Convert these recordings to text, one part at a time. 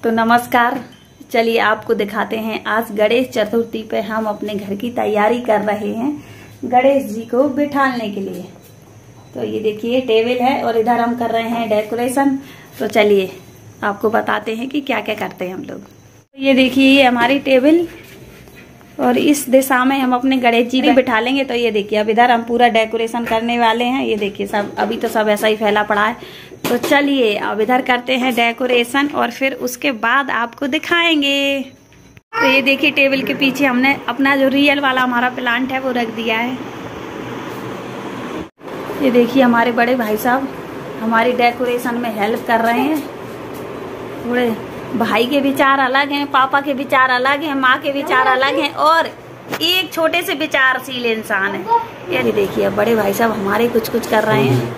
तो नमस्कार, चलिए आपको दिखाते हैं। आज गणेश चतुर्थी पे हम अपने घर की तैयारी कर रहे हैं गणेश जी को बिठाने के लिए। तो ये देखिए टेबल है और इधर हम कर रहे हैं डेकोरेशन। तो चलिए आपको बताते हैं कि क्या क्या करते हैं हम लोग। ये देखिए ये हमारी टेबल और इस दिशा में हम अपने गणेश जी बिठा लेंगे। तो ये देखिए अब इधर हम पूरा डेकोरेशन करने वाले हैं। ये देखिए सब अभी तो सब ऐसा ही फैला पड़ा है। तो चलिए अब इधर करते हैं डेकोरेशन और फिर उसके बाद आपको दिखाएंगे। तो ये देखिए टेबल के पीछे हमने अपना जो रियल वाला हमारा प्लांट है वो रख दिया है। ये देखिए हमारे बड़े भाई साहब हमारी डेकोरेशन में हेल्प कर रहे हैं। थोड़े भाई के विचार अलग हैं, पापा के विचार अलग हैं, माँ के विचार अलग हैं और एक छोटे से विचारशील इंसान है। ये देखिए अब बड़े भाई साहब हमारे कुछ कुछ कर रहे हैं।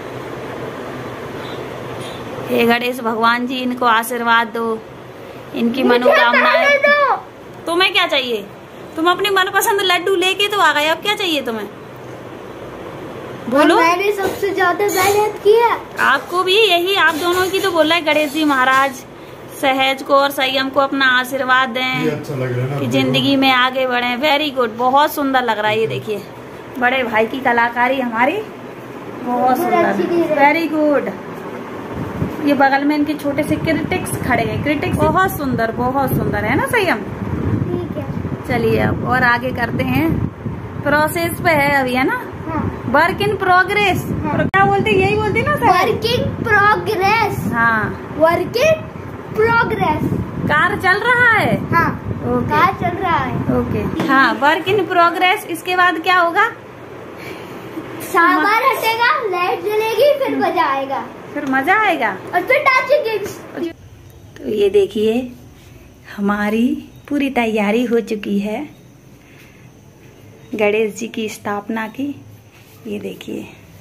हे गणेश भगवान जी इनको आशीर्वाद दो, इनकी मनोकामनाएं। तुम्हें क्या चाहिए? तुम अपनी मनपसंद लड्डू लेके तो आ गए, अब क्या चाहिए तुम्हें? बोलो। मैंने सबसे ज्यादा मेहनत की है। आपको भी यही, आप दोनों की तो बोल रहा है गणेश जी महाराज सहज को और संयम को अपना आशीर्वाद दें। अच्छा लग रहा है ना, कि जिंदगी में आगे बढ़े। वेरी गुड, बहुत सुंदर लग रहा है। ये देखिए बड़े भाई की कलाकारी हमारी बहुत सुंदर, वेरी गुड। ये बगल में इनके छोटे से क्रिटिक्स खड़े हैं। क्रिटिक्स बहुत सुंदर है ना संयम? ठीक है। चलिए अब और आगे करते हैं। प्रोसेस पे है अभी, है ना? Work in progress. क्या बोलते, यही बोलते ना सर? Work in progress. हाँ, वर्क इन प्रोग्रेस। कार चल रहा है। हाँ, ओके। कार चल रहा है। ओके हाँ, वर्क इन प्रोग्रेस। इसके बाद क्या होगा? सामान हटेगा, लाइट जलेगी, फिर मजा आएगा। फिर मजा आएगा और फिर डांसिंग। तो ये देखिए हमारी पूरी तैयारी हो चुकी है गणेश जी की स्थापना की। ये देखिए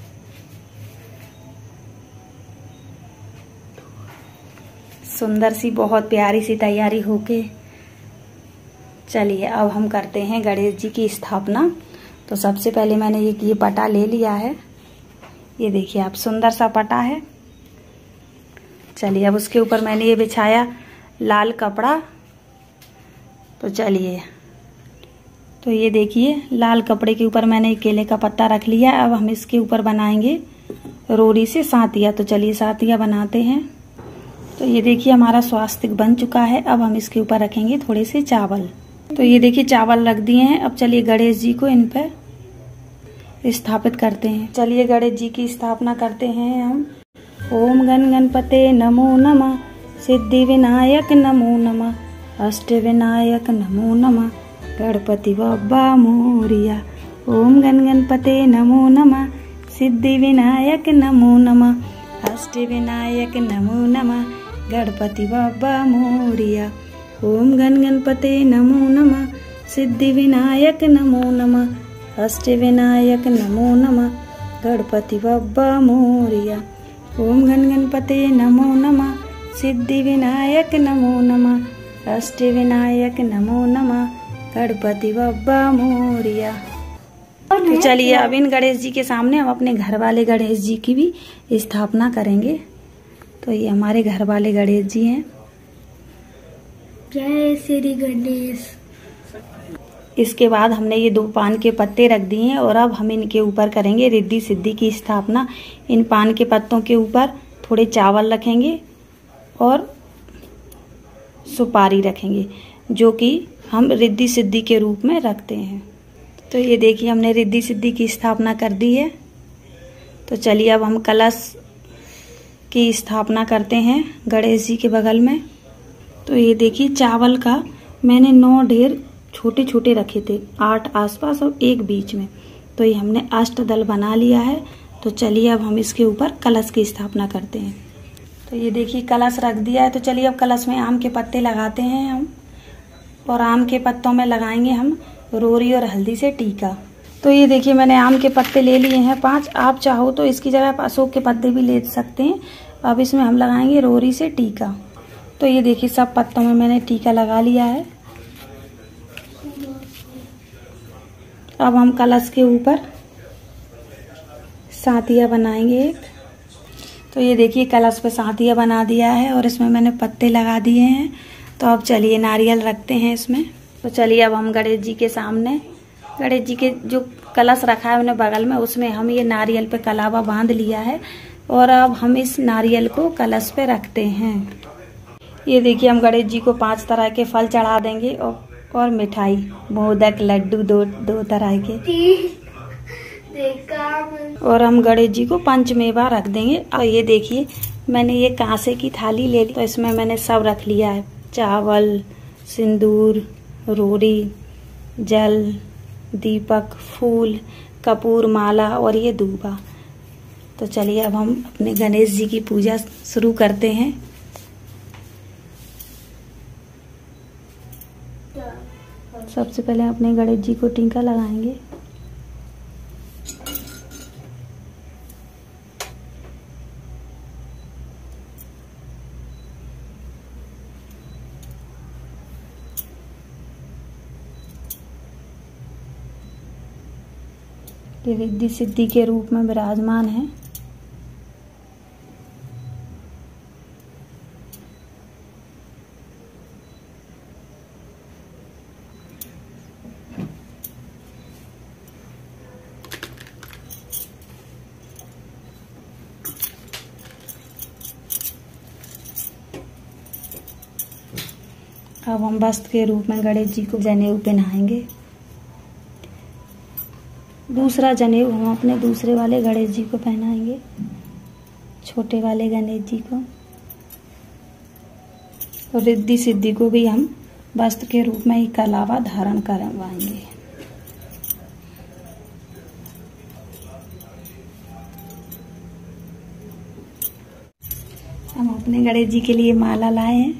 सुंदर सी, बहुत प्यारी सी तैयारी होके। चलिए अब हम करते हैं गणेश जी की स्थापना। तो सबसे पहले मैंने ये पटा ले लिया है। ये देखिए आप, सुंदर सा पटा है। चलिए अब उसके ऊपर मैंने ये बिछाया लाल कपड़ा। तो चलिए, तो ये देखिए लाल कपड़े के ऊपर मैंने केले का पत्ता रख लिया। अब हम इसके ऊपर बनाएंगे रोड़ी से सातिया। तो चलिए सातिया बनाते हैं। तो ये देखिए हमारा स्वास्तिक बन चुका है। अब हम इसके ऊपर रखेंगे थोड़े से चावल। तो ये देखिए चावल रख दिए हैं। अब चलिए गणेश जी को इन पर स्थापित करते हैं। चलिए गणेश जी की स्थापना करते हैं हम। ओम गण गणपते नमो नमः, सिद्धि विनायक नमो नमः, अष्ट विनायक नमो नमः, गणपति बप्पा मोरिया। ओम गण गणपते नमो नमः, सिद्धि विनायक नमो नमः, अष्ट विनायक नमो नमः, गणपति बप्पा मोरिया। ओम गण गणपते नमो नमः, सिद्धि विनायक नमो नमः, अष्ट विनायक नमो नमः, गणपति बप्पा मोरिया। ओम गण गणपते नमो नमः, सिद्धि विनायक नमो नमः, अष्ट विनायक नमो नमः, गणपति बप्पा मोरिया। तो चलिए अब इन गणेश जी के सामने हम अपने घर वाले गणेश जी की भी स्थापना करेंगे। तो ये हमारे घर वाले गणेश जी हैं। जय श्री गणेश। इसके बाद हमने ये 2 पान के पत्ते रख दिए हैं और अब हम इनके ऊपर करेंगे रिद्धि सिद्धि की स्थापना। इन पान के पत्तों के ऊपर थोड़े चावल रखेंगे और सुपारी रखेंगे, जो कि हम रिद्धि सिद्धि के रूप में रखते हैं। तो ये देखिए हमने रिद्धि सिद्धि की स्थापना कर दी है। तो चलिए अब हम कलश की स्थापना करते हैं गणेश जी के बगल में। तो ये देखिए चावल का मैंने 9 ढेर छोटे छोटे रखे थे, 8 आसपास और 1 बीच में। तो ये हमने अष्टदल बना लिया है। तो चलिए अब हम इसके ऊपर कलश की स्थापना करते हैं। तो ये देखिए कलश रख दिया है। तो चलिए अब कलश में आम के पत्ते लगाते हैं हम, और आम के पत्तों में लगाएंगे हम रोरी और हल्दी से टीका। तो ये देखिए मैंने आम के पत्ते ले लिए हैं 5। आप चाहो तो इसकी जगह आप अशोक के पत्ते भी ले सकते हैं। अब इसमें हम लगाएंगे रोरी से टीका। तो ये देखिए सब पत्तों में मैंने टीका लगा लिया है। अब हम कलश के ऊपर सातिया बनाएंगे एक। तो ये देखिए कलश पे साथिया बना दिया है और इसमें मैंने पत्ते लगा दिए हैं। तो अब चलिए नारियल रखते हैं इसमें। तो चलिए अब हम गणेश जी के सामने, गणेश जी के जो कलश रखा है उन्हें बगल में, उसमें हम ये नारियल पे कलावा बांध लिया है और अब हम इस नारियल को कलश पे रखते हैं। ये देखिए हम गणेश जी को 5 तरह के फल चढ़ा देंगे और मिठाई, मोदक, लड्डू दो तरह के, और हम गणेश जी को पंचमेवा रख देंगे। और ये देखिए मैंने ये कांसे की थाली ले ली, तो इसमें मैंने सब रख लिया है, चावल, सिंदूर, रोरी, जल, दीपक, फूल, कपूर, माला और ये दूबा। तो चलिए अब हम अपने गणेश जी की पूजा शुरू करते हैं। सबसे पहले अपने गणेश जी को टीका लगाएंगे। ये रिद्धि सिद्धि के रूप में विराजमान है। अब हम वस्त्र के रूप में गणेश जी को जनेऊ पहनाएंगे। दूसरा जनेऊ हम अपने दूसरे वाले गणेश जी को पहनाएंगे, छोटे वाले गणेश जी को। और रिद्धि सिद्धि को भी हम वस्त्र के रूप में ही कलावा धारण करवाएंगे। हम अपने गणेश जी के लिए माला लाए हैं।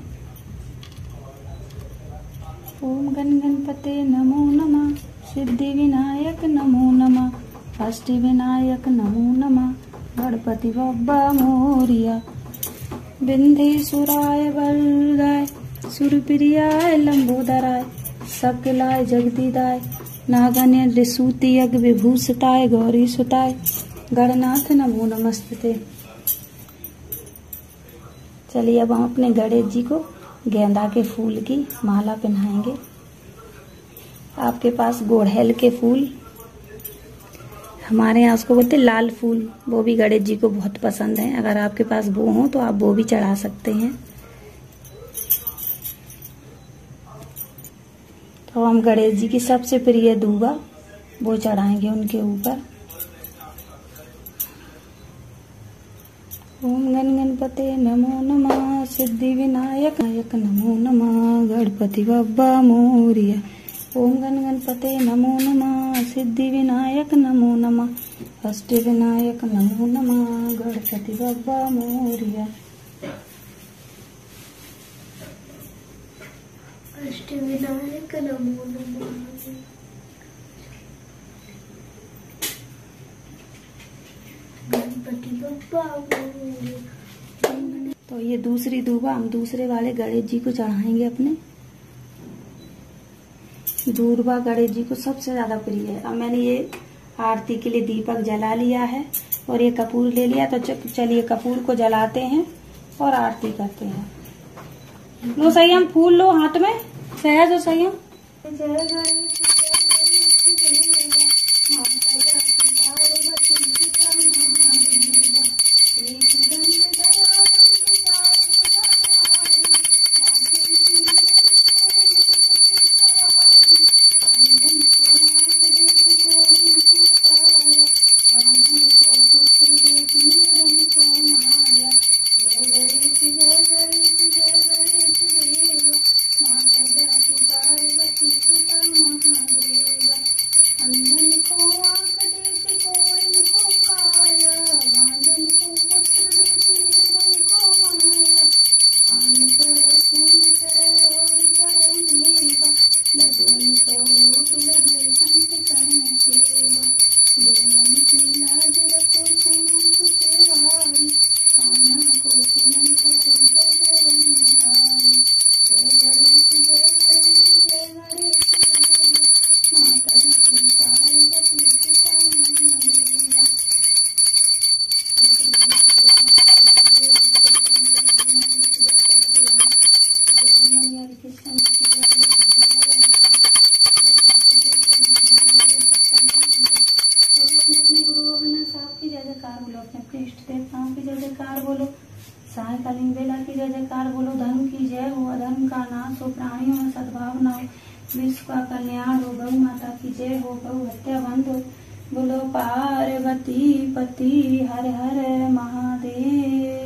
ओम गण गणपते नमो नमः, सिद्धि विनायक नमो नमः, अष्टि विनायक नमो नमः, गणपति बप्पा मोरिया, विंध्येश्वराय वरदाय, सुरप्रियाय लंबोदराय, सकलाय जगदीदाय, नागन्य ऋषूति यज्ञ विभूषिताय गौरी सुताय, गणनाथ नमो नमस्ते। चलिए अब हम अपने गणेश जी को गेंदा के फूल की माला पहनाएंगे। आपके पास गुड़हल के फूल, हमारे यहाँ उसको बोलते लाल फूल, वो भी गणेश जी को बहुत पसंद है। अगर आपके पास वो हो तो आप वो भी चढ़ा सकते हैं। तो हम गणेश जी की सबसे प्रिय दूबा वो चढ़ाएंगे उनके ऊपर। ओम गण गणपते नमो नमः, सिद्धि विनायक नमो नमः, गणपति बप्पा मोरिया। ओम गण गणपते नमो नमः, सिद्धि विनायक नमो नमः, अष्टि विनायक नमो नमः, गणपति बप्पा मोरिया। अष्टि विनायक नमो नमः, गणपति बप्पा मोरिया। तो ये दूसरी दूबा हम दूसरे वाले गणेश जी को चढ़ाएंगे अपने। दूरबा गणेश जी को सबसे ज्यादा प्रिय है। अब मैंने ये आरती के लिए दीपक जला लिया है और ये कपूर ले लिया। तो चलिए कपूर को जलाते हैं और आरती करते हैं। लो संयम, फूल लो हाथ में, सहज हो संयम। माए कलिंग बेला की जय जयकार बोलो। धर्म की जय हो, अधर्म का नाश हो, प्राणियों में सद्भावना हो, विश्व का कल्याण हो। गौ माता की जय हो, गौ हत्या बंद हो, बोलो पार्वती पति हर हर महादेव।